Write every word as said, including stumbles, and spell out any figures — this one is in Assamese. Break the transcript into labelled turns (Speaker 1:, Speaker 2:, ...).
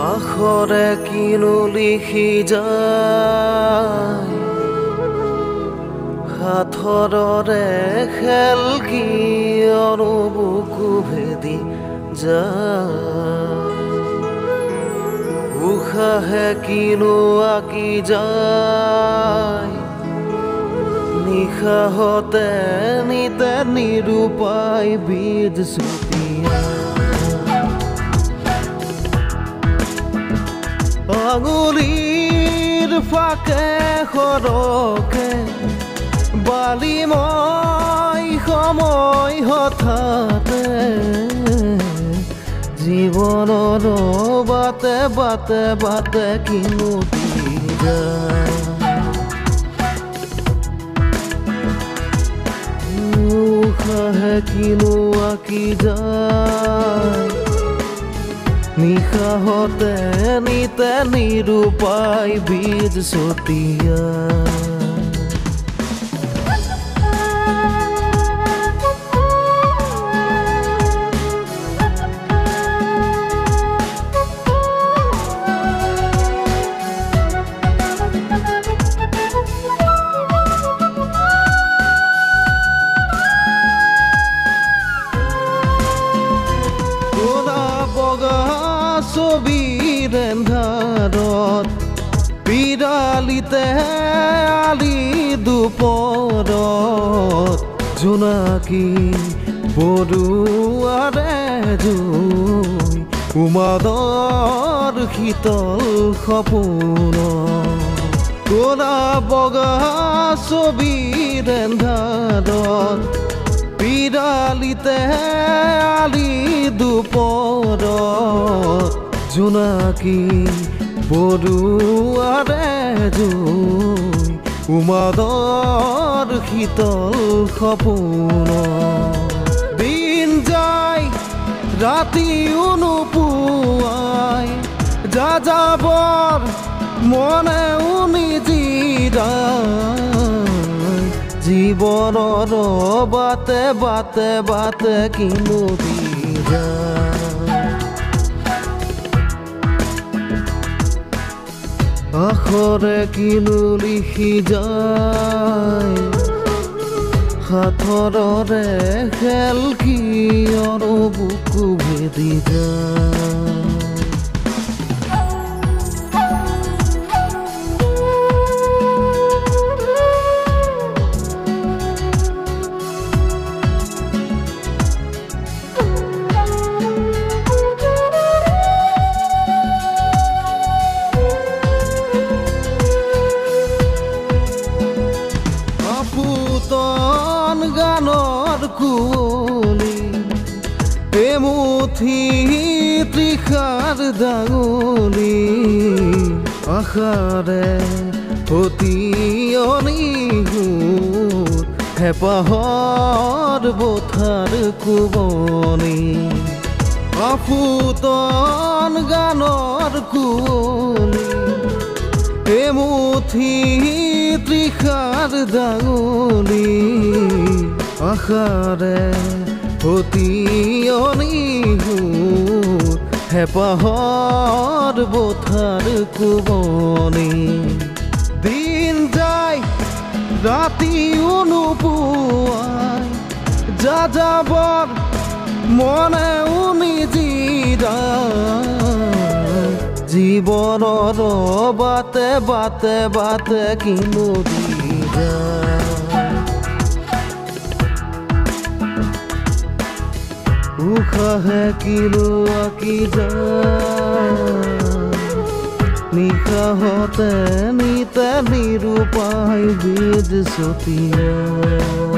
Speaker 1: আখৰে কিনো লিখি যায় সাথৰৰে খেল কি অনুবুকু ভেদি যায় উশাহে কিনো আঁকি যায় নিশাহতে নিতে নিৰূপায় বীজ চুতিয়া আঙুলিৰ ফাকে সৰকে বালিময় সময় হঠাতে জীৱনৰ বাটে বাটে বাটে কিনো যায় উশাহে কিনো আঁকি যায় নিশাহতে নিতে নিৰূপায় বীজ ছটিয়া ছবিৰ এন্ধাৰত পিৰালিতে আলি দুপৰত জোনাকী বৰুৱাৰে জুই উমাদৰ শীতল সপোন ক'লা বগা ছবিৰ এন্ধাৰত পিৰালিতে আলি দুপৰত জোনাকী বৰুৱাৰে জুই উমাদৰ শীতল সপোন দিন যায় ৰাতিও নোপোৱাই যাযাবৰ মনেও নিজিৰাই জীৱনৰ বাটে বাটে বাটে কিনো যায় আখৰে কিনো লিখি যায় সাথৰৰে খেল কি অনুবুকু ভেদি যায় গানৰ কুঁৱলী এমুঠি তৃষাৰ ডাঙলি আশাৰে অতিয়নি হেঁপাহৰ বঠাৰ কোবনি আফুটন গানৰ কুঁৱলী এমুঠি তৃষাৰ ডাঙলি আশাৰে অতিয়নি হেঁপাহৰ বঠাৰ কোবনি দিন যায় ৰাতিও নোপোৱাই যাযাবৰ মনেও নিজিৰাই জীৱনৰ বাটে বাটে বাটে কিনো যায় উশাহে কিনো আঁকি যায় নিশাহতে নিতে নিৰূপায় বীজ ছটিয়া